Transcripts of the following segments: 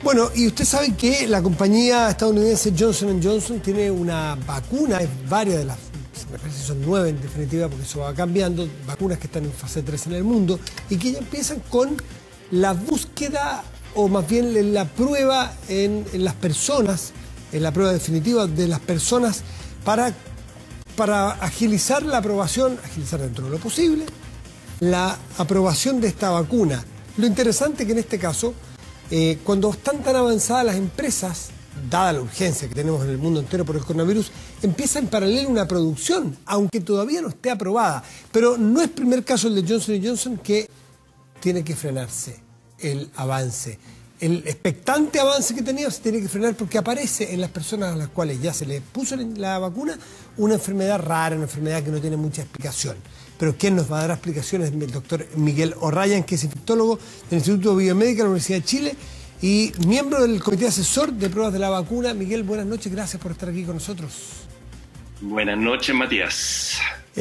Bueno, y usted sabe que la compañía estadounidense Johnson & Johnson tiene una vacuna, es varias de las, me parece que son 9 en definitiva, porque eso va cambiando, vacunas que están en fase 3 en el mundo, y que ya empiezan con la búsqueda, o más bien la prueba en las personas, en la prueba definitiva de las personas, para agilizar la aprobación, agilizar dentro de lo posible, la aprobación de esta vacuna. Lo interesante que en este caso, cuando están tan avanzadas las empresas, dada la urgencia que tenemos en el mundo entero por el coronavirus, empieza en paralelo una producción, aunque todavía no esté aprobada. Pero no es primer caso el de Johnson & Johnson que tiene que frenarse el avance. El expectante avance que tenía se tiene que frenar porque aparece en las personas a las cuales ya se les puso la vacuna una enfermedad rara, una enfermedad que no tiene mucha explicación. Pero quien nos va a dar explicaciones es el doctor Miguel O'Ryan, que es infectólogo del Instituto Biomédica de la Universidad de Chile y miembro del Comité Asesor de Pruebas de la Vacuna. Miguel, buenas noches, gracias por estar aquí con nosotros. Buenas noches, Matías.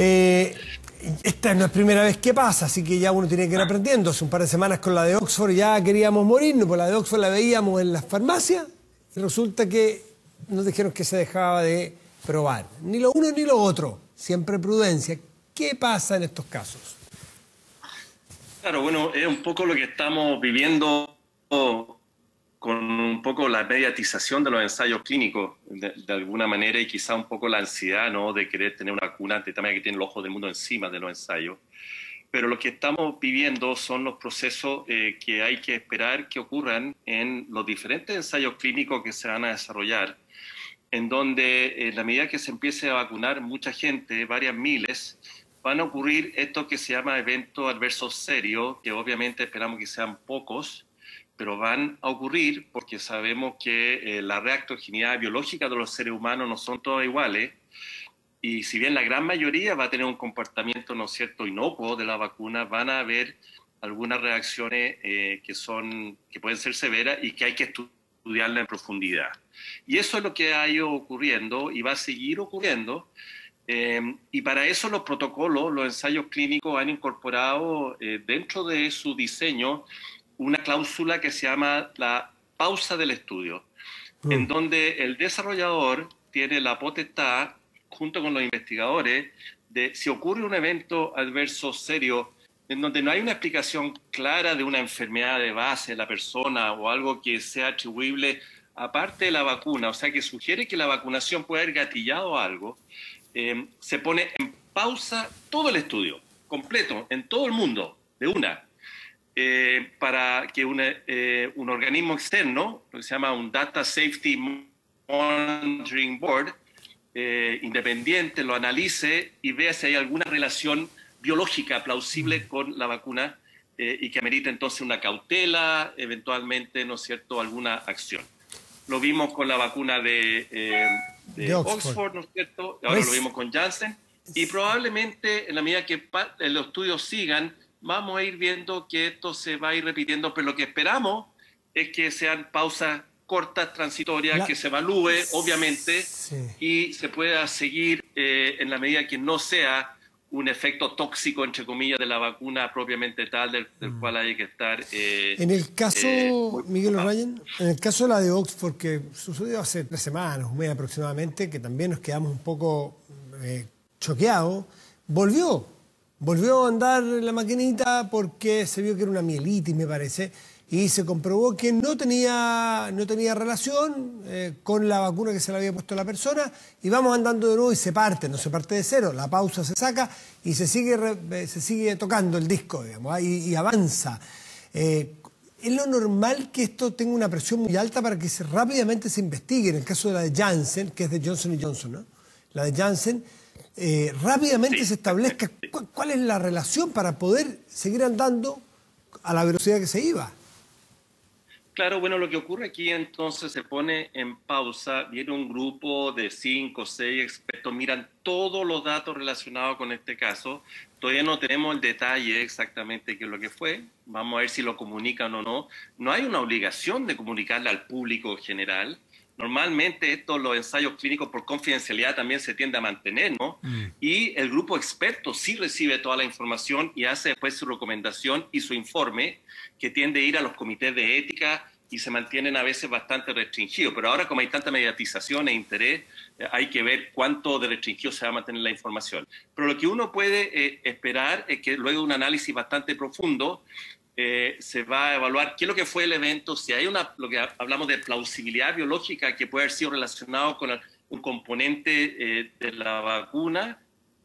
Esta no es primera vez que pasa, así que ya uno tiene que ir aprendiendo. Hace un par de semanas con la de Oxford ya queríamos morirnos, pues la de Oxford la veíamos en las farmacias y resulta que nos dijeron que se dejaba de probar. Ni lo uno ni lo otro, siempre prudencia. ¿Qué pasa en estos casos? Claro, bueno, es un poco lo que estamos viviendo con un poco la mediatización de los ensayos clínicos, de alguna manera, y quizá un poco la ansiedad, ¿no?, de querer tener una vacuna ante también que tiene el ojo del mundo encima de los ensayos. Pero lo que estamos viviendo son los procesos que hay que esperar que ocurran en los diferentes ensayos clínicos que se van a desarrollar, en donde en la medida que se empiece a vacunar mucha gente, varias miles, van a ocurrir esto que se llama eventos adversos serios, que obviamente esperamos que sean pocos, pero van a ocurrir porque sabemos que la reactogeneidad biológica de los seres humanos no son todas iguales, y si bien la gran mayoría va a tener un comportamiento, ¿no es cierto?, inocuo de la vacuna, van a haber algunas reacciones que pueden ser severas y que hay que estudiarla en profundidad. Y eso es lo que ha ido ocurriendo y va a seguir ocurriendo. Y para eso los protocolos, los ensayos clínicos han incorporado dentro de su diseño una cláusula que se llama la pausa del estudio, en donde el desarrollador tiene la potestad, junto con los investigadores, de si ocurre un evento adverso serio en donde no hay una explicación clara de una enfermedad de base de la persona o algo que sea atribuible aparte de la vacuna, o sea, que sugiere que la vacunación puede haber gatillado algo, se pone en pausa todo el estudio, completo, en todo el mundo, de una, para que un organismo externo, lo que se llama un Data Safety Monitoring Board, independiente, lo analice y vea si hay alguna relación biológica plausible con la vacuna y que amerite entonces una cautela, eventualmente, ¿no es cierto?, alguna acción. Lo vimos con la vacuna de Oxford, ¿no es cierto? Ahora lo vimos con Janssen. Y probablemente, en la medida que los estudios sigan, vamos a ir viendo que esto se va a ir repitiendo, pero lo que esperamos es que sean pausas cortas, transitorias, que se evalúe, obviamente, y se pueda seguir en la medida que no sea un efecto tóxico, entre comillas, de la vacuna propiamente tal, del cual hay que estar... en el caso, Miguel O'Ryan, en el caso de la de Oxford, que sucedió hace 3 semanas, un mes aproximadamente, que también nos quedamos un poco choqueados, volvió a andar la maquinita porque se vio que era una mielitis, me parece, y se comprobó que no tenía relación con la vacuna que se le había puesto a la persona, y vamos andando de nuevo y no se parte de cero, la pausa se saca y se sigue tocando el disco, digamos, y avanza. ¿Es lo normal que esto tenga una presión muy alta para que rápidamente se investigue? En el caso de la de Janssen, que es de Johnson & Johnson, ¿no? La de Janssen, rápidamente se establezca cuál es la relación para poder seguir andando a la velocidad que se iba. Claro, bueno, lo que ocurre aquí entonces se pone en pausa, viene un grupo de 5 o 6 expertos, miran todos los datos relacionados con este caso. Todavía no tenemos el detalle exactamente qué es lo que fue, vamos a ver si lo comunican o no. No hay una obligación de comunicarle al público general. Normalmente los ensayos clínicos por confidencialidad también se tiende a mantener, ¿no? Y el grupo experto sí recibe toda la información y hace después su recomendación y su informe, que tiende a ir a los comités de ética y se mantienen a veces bastante restringidos. Pero ahora, como hay tanta mediatización e interés, hay que ver cuánto de restringido se va a mantener la información. Pero lo que uno puede esperar es que luego de un análisis bastante profundo, se va a evaluar qué es lo que fue el evento, si hay lo que hablamos de plausibilidad biológica que puede haber sido relacionado con un componente de la vacuna,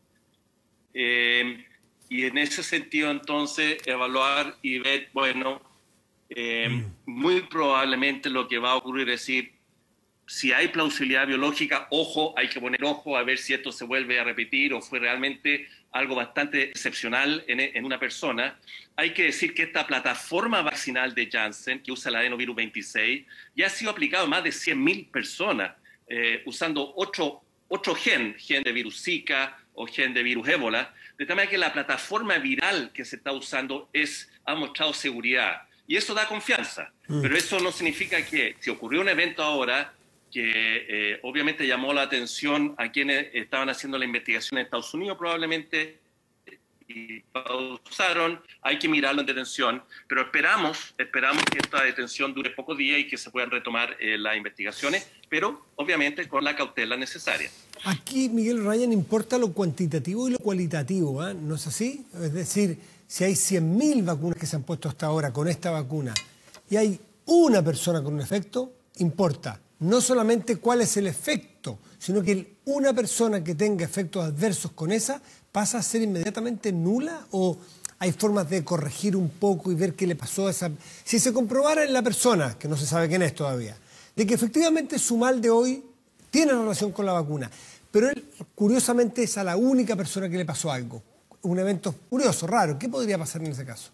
y en ese sentido entonces evaluar y ver, bueno, muy probablemente lo que va a ocurrir es decir, si hay plausibilidad biológica, ojo, hay que poner ojo a ver si esto se vuelve a repetir o fue realmente algo bastante excepcional en una persona. Hay que decir que esta plataforma vaccinal de Janssen, que usa el adenovirus 26, ya ha sido aplicado a más de 100.000 personas, usando otro gen de virus Zika o gen de virus ébola, de tal manera que la plataforma viral que se está usando ha mostrado seguridad. Y eso da confianza. Pero eso no significa que si ocurrió un evento ahora que obviamente llamó la atención a quienes estaban haciendo la investigación en Estados Unidos probablemente y pausaron, hay que mirarlo en detención, pero esperamos que esta detención dure pocos días y que se puedan retomar las investigaciones, pero obviamente con la cautela necesaria. Aquí, Miguel Ryan, importa lo cuantitativo y lo cualitativo, ¿eh? ¿No es así? Es decir, si hay 100.000 vacunas que se han puesto hasta ahora con esta vacuna y hay una persona con un efecto, importa no solamente cuál es el efecto, sino que una persona que tenga efectos adversos con esa pasa a ser inmediatamente nula, o hay formas de corregir un poco y ver qué le pasó a esa... Si se comprobara en la persona, que no se sabe quién es todavía, de que efectivamente su mal de hoy tiene relación con la vacuna, pero él curiosamente es a la única persona que le pasó algo, un evento curioso, raro, ¿qué podría pasar en ese caso?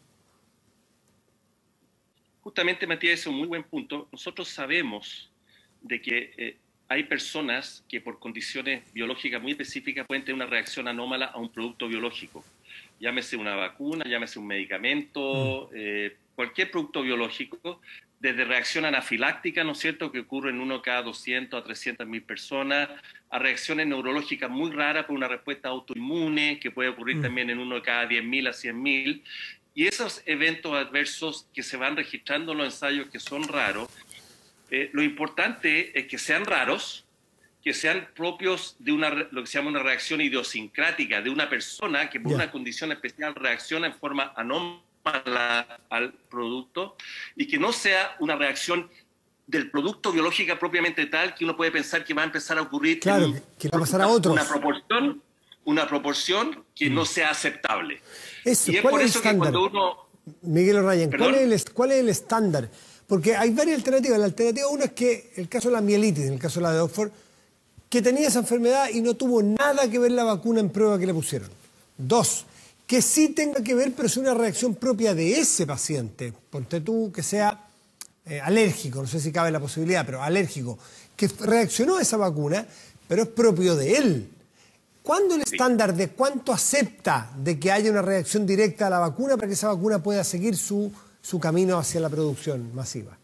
Justamente, Matías, es un muy buen punto. Nosotros sabemos de que hay personas que por condiciones biológicas muy específicas pueden tener una reacción anómala a un producto biológico. Llámese una vacuna, llámese un medicamento, cualquier producto biológico, desde reacción anafiláctica, ¿no es cierto?, que ocurre en 1 cada 200 a 300.000 personas, a reacciones neurológicas muy raras por una respuesta autoinmune, que puede ocurrir también en 1 cada 10.000 a 100.000. Y esos eventos adversos que se van registrando en los ensayos, que son raros, lo importante es que sean raros, que sean propios de lo que se llama una reacción idiosincrática de una persona que por una condición especial reacciona en forma anómala al producto, y que no sea una reacción del producto biológica propiamente tal que uno puede pensar que va a empezar a ocurrir, claro, que va a pasar a otros. Una proporción que no sea aceptable. Eso, y es por eso que cuando uno... Miguel Ryan, ¿cuál es el estándar? Porque hay varias alternativas. La alternativa 1 es que el caso de la mielitis, en el caso de la de Oxford, que tenía esa enfermedad y no tuvo nada que ver la vacuna en prueba que le pusieron. 2, que sí tenga que ver, pero es una reacción propia de ese paciente. Ponte tú que sea alérgico, no sé si cabe la posibilidad, pero alérgico, que reaccionó a esa vacuna, pero es propio de él. ¿Cuándo el estándar de cuánto acepta de que haya una reacción directa a la vacuna para que esa vacuna pueda seguir su camino hacia la producción masiva?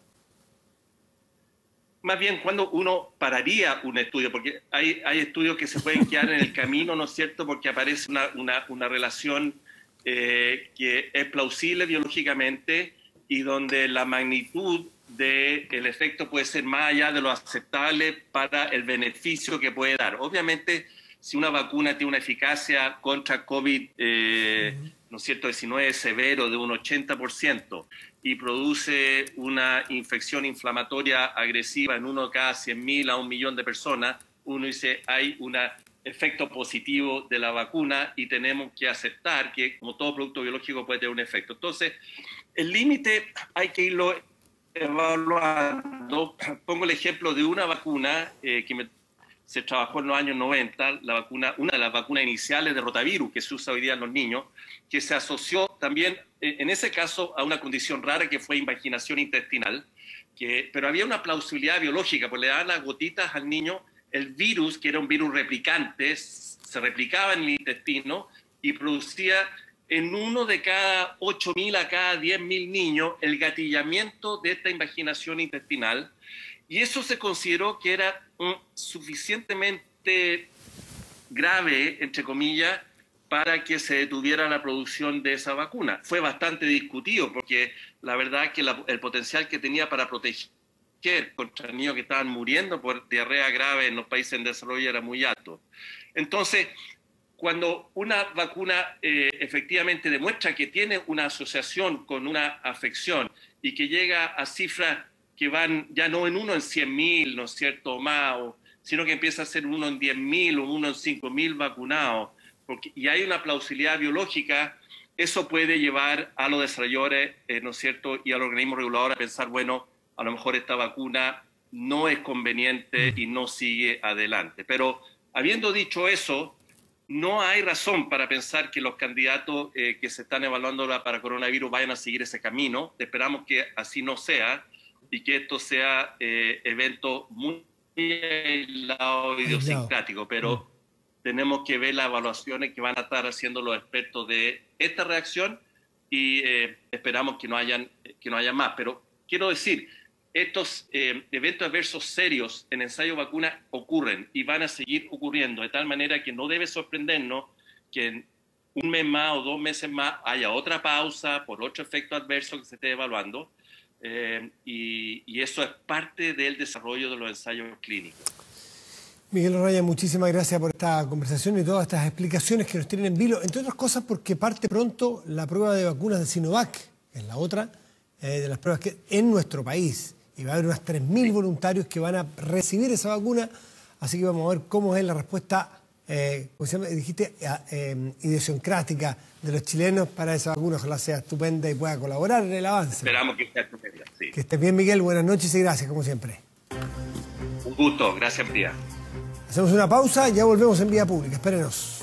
Más bien, cuando uno pararía un estudio, porque hay estudios que se pueden quedar en el camino, ¿no es cierto?, porque aparece una relación que es plausible biológicamente y donde la magnitud del efecto puede ser más allá de lo aceptable para el beneficio que puede dar. Obviamente, si una vacuna tiene una eficacia contra COVID, ¿no es cierto?, 19 severo de un 80%, y produce una infección inflamatoria agresiva en 1 cada 100.000 a 1.000.000 de personas, uno dice, hay un efecto positivo de la vacuna y tenemos que aceptar que, como todo producto biológico, puede tener un efecto. Entonces, el límite hay que irlo evaluando. Pongo el ejemplo de una vacuna se trabajó en los años 90, una de las vacunas iniciales de rotavirus que se usa hoy día en los niños, que se asoció también, en ese caso, a una condición rara que fue invaginación intestinal, pero había una plausibilidad biológica, pues le daban las gotitas al niño, el virus, que era un virus replicante, se replicaba en el intestino y producía en 1 de cada 8.000 a cada 10.000 niños el gatillamiento de esta invaginación intestinal. Y eso se consideró que era suficientemente grave, entre comillas, para que se detuviera la producción de esa vacuna. Fue bastante discutido porque la verdad es que el potencial que tenía para proteger contra niños que estaban muriendo por diarrea grave en los países en desarrollo era muy alto. Entonces, cuando una vacuna efectivamente demuestra que tiene una asociación con una afección y que llega a cifras que van ya no en 1 en 100.000, ¿no es cierto?, más, sino que empieza a ser 1 en 10.000 o 1 en 5.000 vacunados, y hay una plausibilidad biológica, eso puede llevar a los desarrolladores, ¿no es cierto?, y al organismo regulador a pensar, bueno, a lo mejor esta vacuna no es conveniente y no sigue adelante. Pero habiendo dicho eso, no hay razón para pensar que los candidatos que se están evaluando para coronavirus vayan a seguir ese camino. Esperamos que así no sea y que esto sea evento muy aislado, idiosincrático, pero tenemos que ver las evaluaciones que van a estar haciendo los expertos de esta reacción y esperamos que no hayan más. Pero quiero decir, estos eventos adversos serios en ensayo vacuna ocurren y van a seguir ocurriendo, de tal manera que no debe sorprendernos que en 1 mes más o 2 meses más haya otra pausa por otro efecto adverso que se esté evaluando, y eso es parte del desarrollo de los ensayos clínicos. Miguel Raya, muchísimas gracias por esta conversación y todas estas explicaciones que nos tienen en vilo, entre otras cosas porque parte pronto la prueba de vacunas de Sinovac, que es la otra de las pruebas que en nuestro país. Y va a haber unos 3.000 voluntarios que van a recibir esa vacuna, así que vamos a ver cómo es la respuesta, ¿cómo se llama? Dijiste, idiosincrática de los chilenos para esa vacuna. Ojalá sea estupenda y pueda colaborar en el avance. Esperamos que sea estupenda, sí. Que estés bien, Miguel, buenas noches y gracias, como siempre. Un gusto, gracias, María. Hacemos una pausa, ya volvemos en Vía Pública, espérenos.